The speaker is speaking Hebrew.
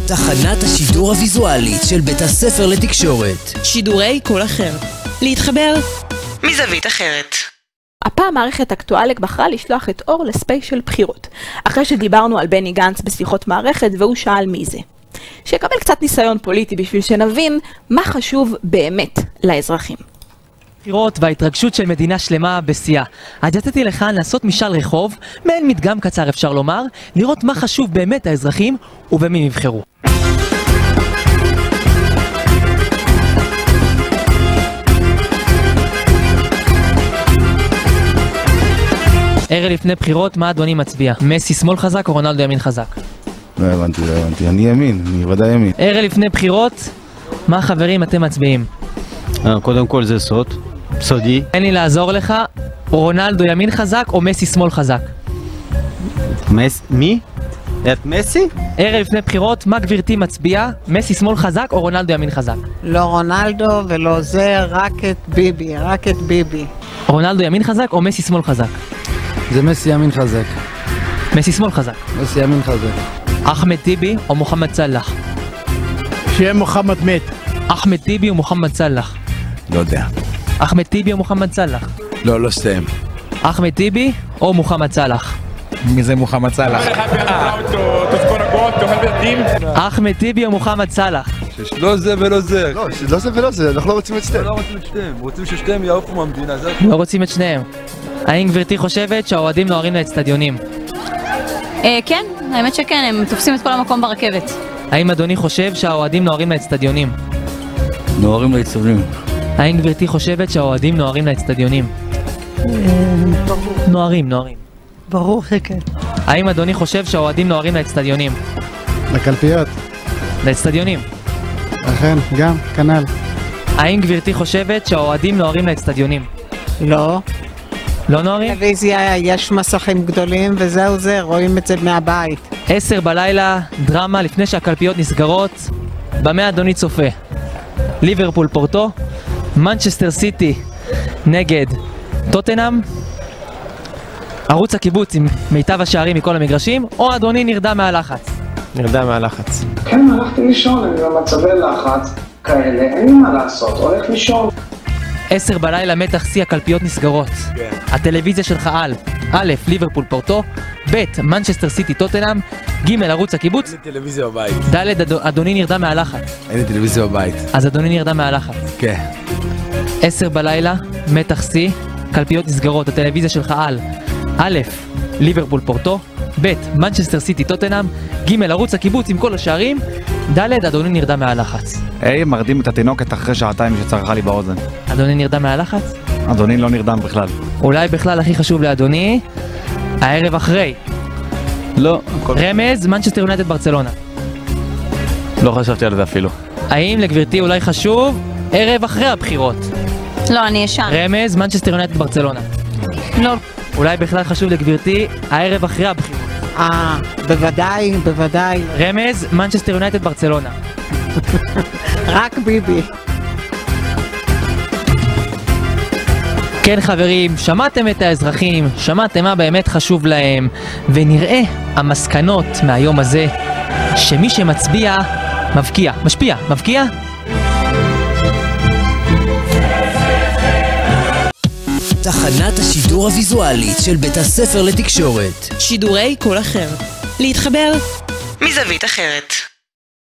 תחנת השידור הוויזואלית של בית הספר לתקשורת. שידורי קול אחר. להתחבר מזווית אחרת. הפעם מערכת אקטואלק בחרה לשלוח את אור לספיישל בחירות, אחרי שדיברנו על בני גנץ בשיחות מערכת והוא שאל מי זה. שיקבל קצת ניסיון פוליטי בשביל שנבין מה חשוב באמת לאזרחים. בחירות וההתרגשות של מדינה שלמה בשיאה. אז יצאתי לכאן לעשות משאל רחוב, מעין מדגם קצר אפשר לומר, לראות מה חשוב באמת האזרחים ובמי יבחרו. ערב לפני בחירות, מה אדוני מצביע? מסי שמאל חזק או רונלדו ימין חזק? לא הבנתי. אני ימין, אני ודאי ימין. ערב לפני בחירות, מה חברים אתם מצביעים? קודם כל זה סודי. אין לי לעזור לך, רונלדו ימין חזק או מסי שמאל חזק? מי? את מסי? ערב לפני בחירות, מה גברתי מצביעה? מסי שמאל חזק או רונלדו ימין חזק? לא רונלדו ולא זה, רק את ביבי. רונלדו ימין חזק או מסי שמאל חזק? זה מסי ימין חזק. מסי שמאל חזק. מסי ימין חזק. אחמד טיבי או מוחמד סלאח? שיהיה מוחמד מת. אחמד טיבי או מוחמד סלאח? לא יודע. אחמד טיבי או מוחמד סלאח? לא שתיהם. אחמד טיבי או מוחמד סלאח? מי זה מוחמד סלאח? אחמד טיבי או מוחמד סלאח? לא זה ולא זה. לא זה ולא זה, אנחנו לא רוצים את שתיהם. לא רוצים את שתיהם, רוצים ששתיהם יעופו מהמדינה. לא רוצים את שניהם. האם גברתי חושבת שהאוהדים נוהרים לאצטדיונים? כן, האמת שכן, הם תופסים את כל המקום ברכבת. האם אדוני חושב שהאוהדים נוהרים לאצטדיונים? נוהרים לאצטדיונים. האם גברתי חושבת שהאוהדים נוהרים לאצטדיונים? נוהרים. ברור שכן. האם אדוני חושב שהאוהדים נוהרים לאצטדיונים? לקלפיות. לאצטדיונים. אכן, גם, כנ"ל. האם גברתי חושבת שהאוהדים נוהרים לאצטדיונים? לא. לא נוהרים? בטלוויזיה יש מסכים גדולים וזהו זה, רואים את זה מהבית. 10 בלילה, דרמה לפני שהקלפיות נסגרות. במה אדוני צופה? ליברפול פורטו, מנצ'סטר סיטי נגד טוטנהאם, ערוץ הקיבוץ עם מיטב השערים מכל המגרשים, או אדוני נרדם מהלחץ? נרדם מהלחץ. כן, הלכתי לישון, אני במצבי לחץ כאלה, אין לי מה לעשות, הולך לישון. 10 בלילה, מתח שיא, הקלפיות נסגרות. הטלוויזיה שלך א', ליברפול פורטו, ב', מנצ'סטר סיטי טוטנהאם, ג', ערוץ הקיבוץ, אין לי טלוויזיה בבית. ד', אדוני נרדם מהלחץ. אין לי טלוויזיה בבית. אז אדוני נרדם מהלחץ. כן. 10 בלילה, מתח שיא, קלפיות נסגרות, הטלוויזיה שלך א', ליברפול פורטו, ב', מנצ'סטר סיטי טוטנהאם, ג', ערוץ הקיבוץ עם כל השערים, ד', אדוני נרדם מהלחץ. מרדים את התינוקת אחרי שעתיים שצרחה לי באוזן. אדוני נרדם מהלחץ? אדוני לא נרדם בכלל. אולי בכלל הכי חשוב לאדוני, הערב אחרי. לא. רמז, מנצ'סטר יונייטד ברצלונה. לא חשבתי על זה אפילו. האם לגברתי אולי חשוב ערב אחרי הבחירות? לא, אני ישן. רמז, מנצ'סטר יונייטד ברצלונה. לא. אולי בכלל חשוב לגברתי הערב אחרי הבחירות. בוודאי. רמז, מנצ'סטר יונייטד ברצלונה. רק ביבי. כן חברים, שמעתם את האזרחים, שמעתם מה באמת חשוב להם, ונראה המסקנות מהיום הזה, שמי שמצביע, מבקיע. תחנת השידור הוויזואלית של בית הספר לתקשורת. שידורי קול אחר. להתחבר מזווית אחרת.